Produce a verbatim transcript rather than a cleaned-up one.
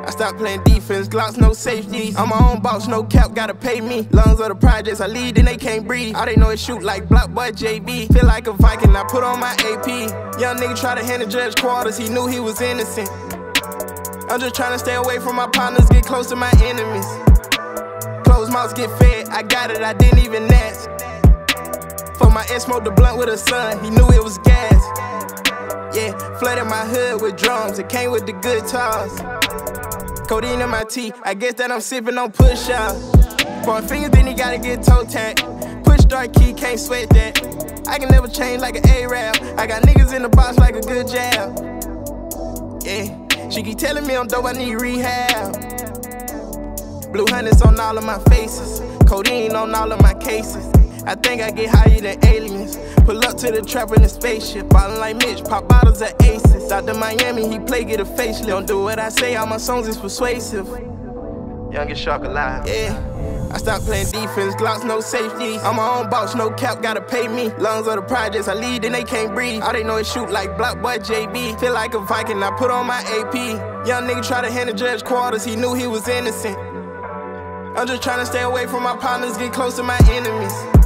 I stopped playing defense, Glocks, no safeties. I'm my own boss, no cap, gotta pay me. Lungs of the projects, I lead and they can't breathe. All they know is shoot like Block Boy J B. Feel like a Viking, I put on my A P. Young nigga try to hand the judge quarters, he knew he was innocent. I'm just trying to stay away from my partners, get close to my enemies. Closed mouths get fed, I got it, I didn't even ask. For my ex smoked the blunt with her son, he knew it was gas. Yeah, flooded my hood with drums, it came with the guitars. Codeine in my tea, I guess that I'm sipping on push-out. Point fingers, then he gotta get toe tapped. Push start key, can't sweat that. I can never change like an A-Rap. I got niggas in the box like a good jab. Yeah, she keep telling me I'm dope, I need rehab. Blue hundreds on all of my faces, codeine on all of my cases. I think I get higher than aliens. Pull up to the trap in a spaceship, ballin' like Mitch, pop bottles at Aces. Out to Miami, he play, get a facelift. Don't do what I say, all my songs is persuasive. Youngest shark alive. Yeah, I stopped playing defense, Glocks, no safeties. I'm my own boss, no cap, gotta pay me. Lungs of the projects, I lead and they can't breathe. All they know is shoot like Block Boy J B. Feel like a Viking, I put on my A P. Young nigga try to hand the judge quarters, he knew he was innocent. I'm just trying to stay away from my partners, get close to my enemies.